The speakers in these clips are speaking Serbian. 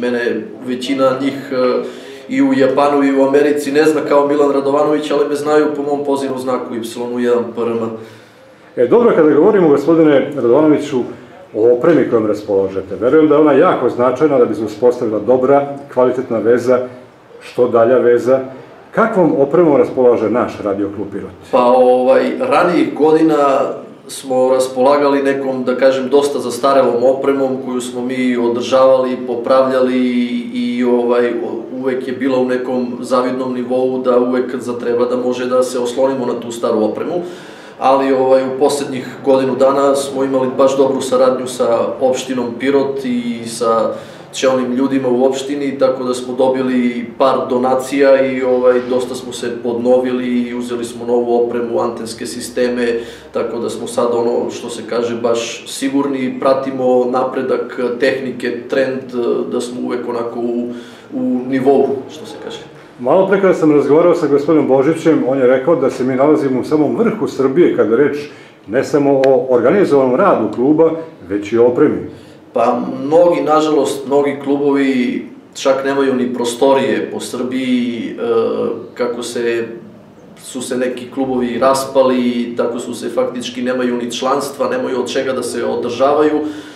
mene većina njih i u Japanu i u Americi ne zna kao Milan Radovanović, ali me znaju po mom pozivnom znaku Y1 PRM. Dobro, kada govorimo, gospodine Radovanoviću, o opremi kojom raspolažete, verujem da je ona jako značajna da bi se uspostavila dobra, kvalitetna veza, što dalja veza. Kakvom opremom raspolaže naš Radio klub Pirot? Pa ranijih godina smo raspolagali nekom, da kažem, dosta zastarelom opremom koju smo mi održavali, popravljali i uvek je bila u nekom zavidnom nivou da uvek zatreba da može da se oslonimo na tu staru opremu. Ali u posljednjih godinu dana smo imali baš dobru saradnju sa opštinom Pirot i sa čelnim ljudima u opštini, tako da smo dobili par donacija i dosta smo se podnovili i uzeli smo novu opremu, antenske sisteme, tako da smo sad što se kaže baš sigurni, pratimo napredak tehnike, trend, da smo uvek onako u nivou, što se kaže. Malo pre kada sam razgovarao sa gospodinom Božićem, on je rekao da se mi nalazimo u samom vrhu Srbije kada reč ne samo o organizovanom radu kluba, već i o opremi. Pa nažalost, mnogi klubovi čak nemaju ni prostorije po Srbiji, kako su se neki klubovi raspali, tako su se faktički nemaju ni članstva, nemaju od čega da se održavaju,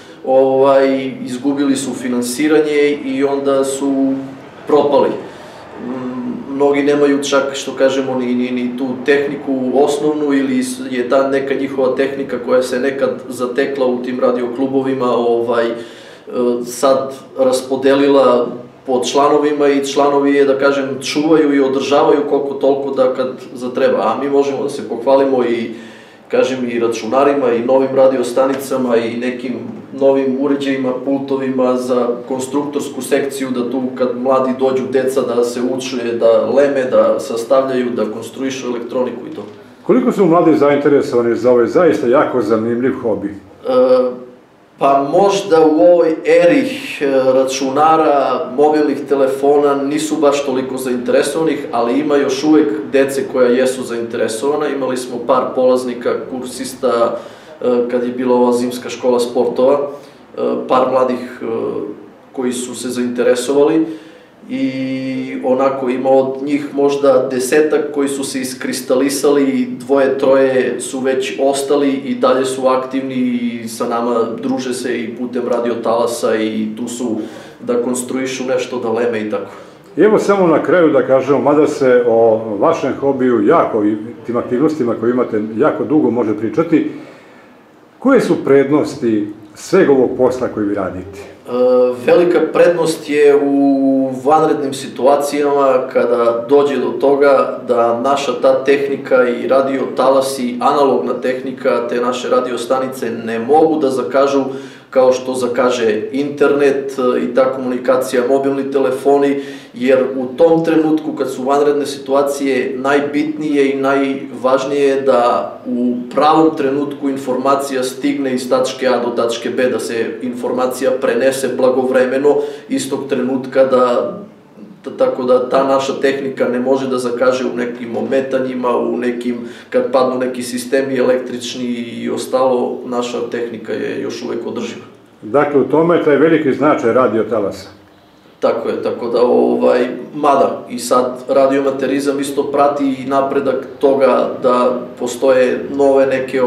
izgubili su finansiranje i onda su propali. Mnogi nemaju čak, što kažemo, ni tu tehniku osnovnu ili je ta neka njihova tehnika koja se nekad zatekla u tim radioklubovima sad raspodelila po članovima i članovi je, da kažem, čuvaju i održavaju koliko toliko da kad zatreba. A mi možemo da se pohvalimo i, kažem, i računarima i novim radiostanicama i nekim novim uređajima, pultovima za konstruktorsku sekciju, da tu kad mladi dođu deca da se uče, da leme, da sastavljaju, da konstruišu elektroniku i to. Koliko su mladi zainteresovani za ovaj zaista jako zanimljiv hobi? Pa možda u ovoj eri računara, mobilnih telefona nisu baš toliko zainteresovanih, ali ima još uvek dece koja jesu zainteresovana. Imali smo par polaznika, kursista, kad je bila ova zimska škola sportova, par mladih koji su se zainteresovali i onako ima od njih možda 10-ak koji su se iskristalisali, 2-3 su već ostali i dalje su aktivni i sa nama druže se i putem radio talasa i tu su da konstruišu nešto, da leme i tako. I evo samo na kraju da kažemo, mada se o vašem hobiju jako i tim aktivnostima koje imate jako dugo može pričati, koje su prednosti svega ovog posla koji vi radite? Velika prednost je u vanrednim situacijama kada dođe do toga da naša ta tehnika i radio talasi, analogna tehnika, te naše radio stanice ne mogu da zakažu kao što zakaže internet i ta komunikacija, mobilni telefoni, jer u tom trenutku kad su vanredne situacije najbitnije i najvažnije je da u pravom trenutku informacija stigne iz tačke A do tačke B, da se informacija prenese blagovremeno istog trenutka, tako da ta naša tehnika ne može da zakaže u nekim ometanjima, u nekim, kad padnu neki sistemi električni i ostalo, naša tehnika je još uvek održiva. Dakle, u tome je taj veliki značaj radio talasa. Tako je, tako da, mada i sad radioamaterizam isto prati i napredak toga da postoje nove neke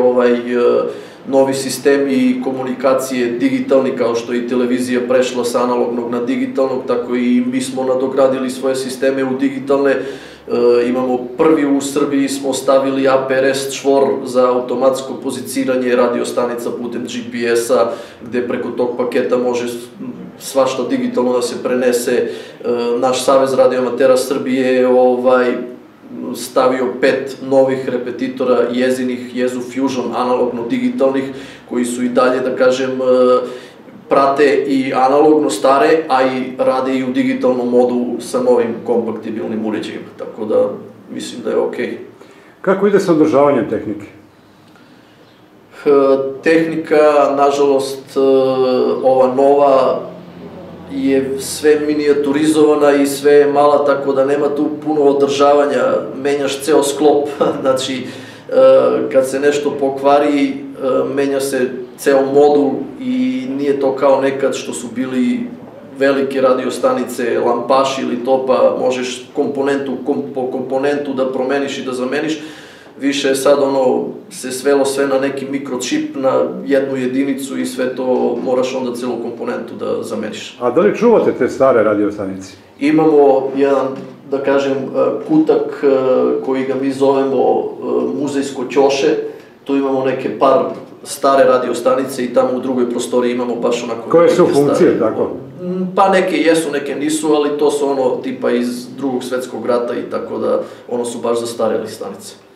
novi sistemi komunikacije digitalni, kao što je i televizija prešla sa analognog na digitalnog, tako i mi smo nadogradili svoje sisteme u digitalne. Imamo prvi u Srbiji, smo stavili APRS čvor za automatsko poziciranje radiostanica putem GPS-a, gde preko tog paketa može svašta digitalno da se prenese. Naš Savez radioamatera Srbije je stavio 5 novih repetitora jezinih, Jezu Fusion, analogno-digitalnih, koji su i dalje, da kažem, prate i analogno stare, a i rade i u digitalnom modu sa novim kompaktibilnim uređajima, tako da mislim da je okej. Kako ide sa održavanjem tehnike? Tehnika, nažalost, ova nova je sve minijaturizovana i sve je mala, tako da nema tu puno održavanja, menjaš ceo sklop, znači kad se nešto pokvari, menja se ceo modul i nije to kao nekad što su bili velike radiostanice, lampaš ili to, pa možeš komponentu po komponentu da promeniš i da zameniš. Više sad se svelo sve na neki mikročip, na jednu jedinicu i sve to moraš onda celu komponentu da zameniš. A da li čuvate te stare radiostanice? Imamo jedan, da kažem, kutak koji ga mi zovemo muzejsko ćoše. Tu imamo neke par stare radiostanice i tamo u drugoj prostoriji imamo baš onako... Koje su funkcije, tako? Pa neke jesu, neke nisu, ali to su tipa iz Drugog svetskog rata i tako da su baš zastarjeli stanice.